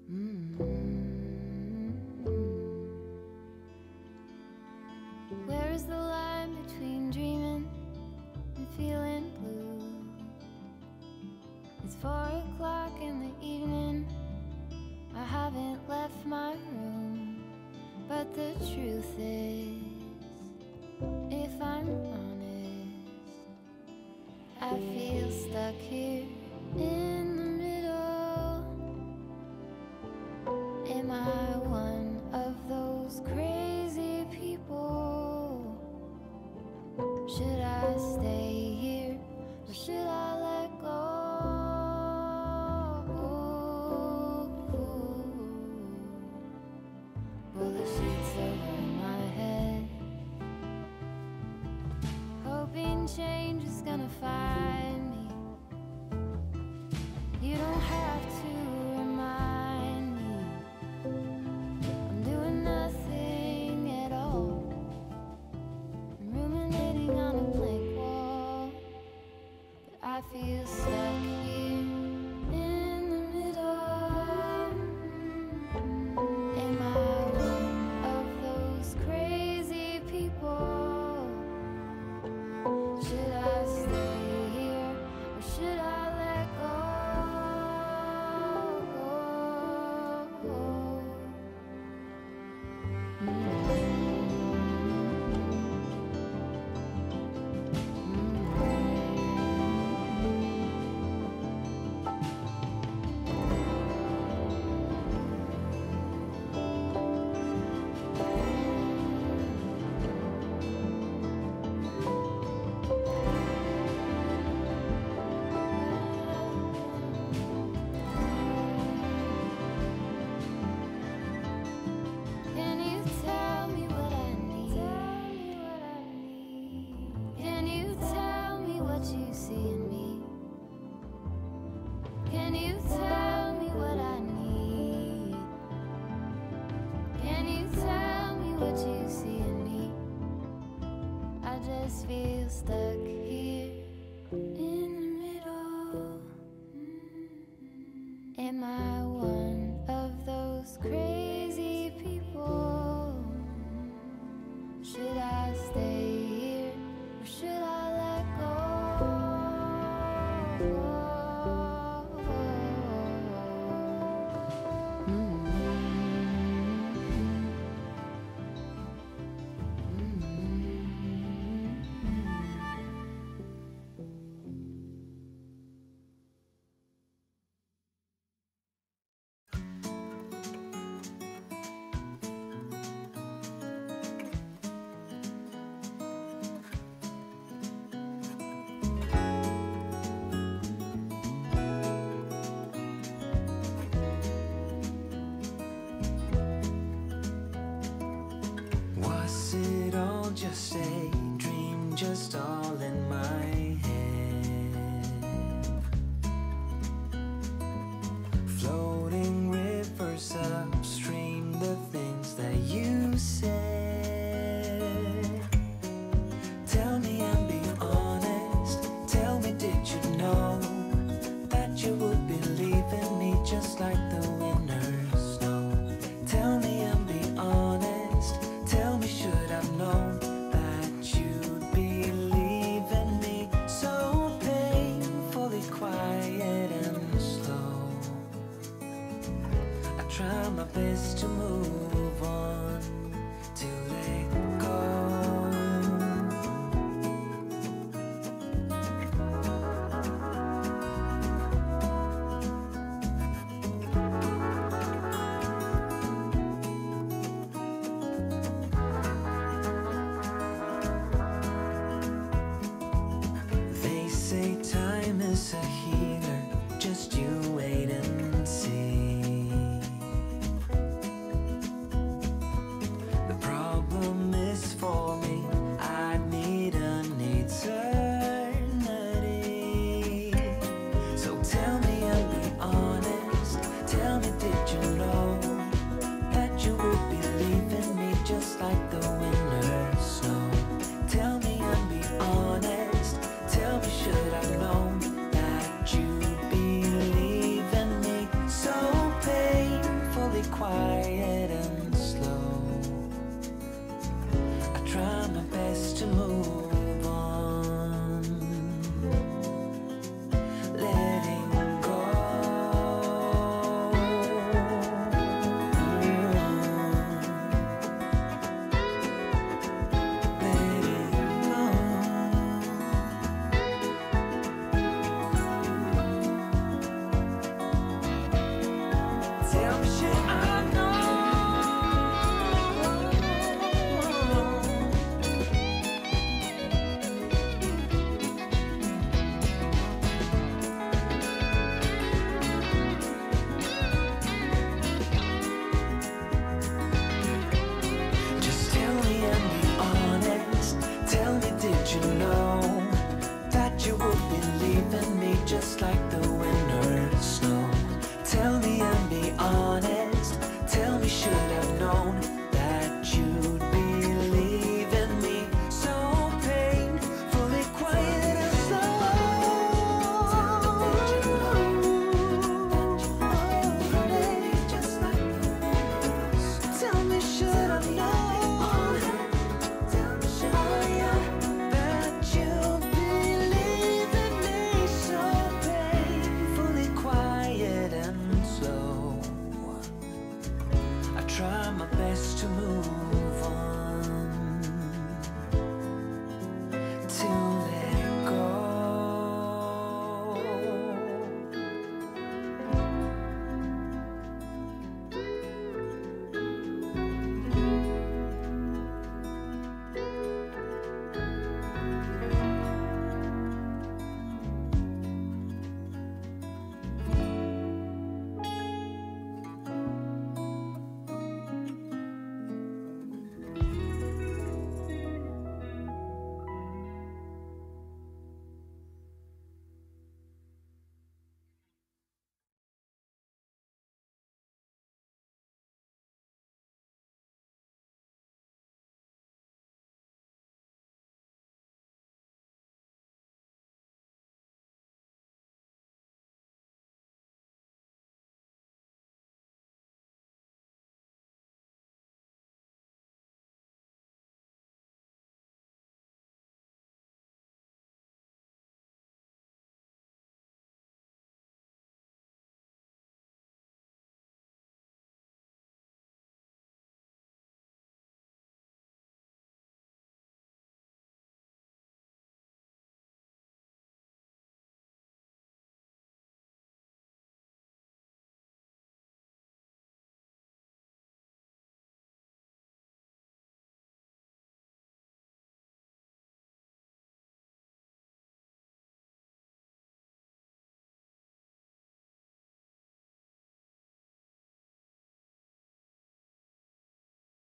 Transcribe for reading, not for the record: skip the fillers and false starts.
Where is the line between dreaming and feeling blue? It's 4 o'clock in the evening. I haven't left my room, but the truth is, if I'm honest, I feel stuck here in the middle. Am I one of those crazy people? Should I stay here or should I let go? Pull the sheets over my head, hoping change is gonna find me. You don't have to remind me I'm doing nothing at all. I'm ruminating on a blank wall, but I feel stuck here in the middle. Am I one of those crazy people? Should I stay here or should I let go? Can you tell me what I need? Can you tell me what you see in me? Can you tell me what I need? Can you tell me what you see in me? I just feel stuck here in the middle. Am I one of those crazy people? Should I stay here or should I let go? Was it all just a dream, just all in my head? Floating rivers upstream, the things that you said. Tell me and be honest, tell me, did you know that you would believe in me just like the winners know? Tell me and be honest, tell me, should I've known that you'd believe in me? So painfully quiet and slow, I try my best to move on, to let go. They say time is a healer, just you wait and see. The problem is for me, I need an eternity. So tell me and be honest, tell me, did you know that you would believe in me just like the winners know? Tell me and be honest, tell me, should I known that you'd believe in me? So painful promise to move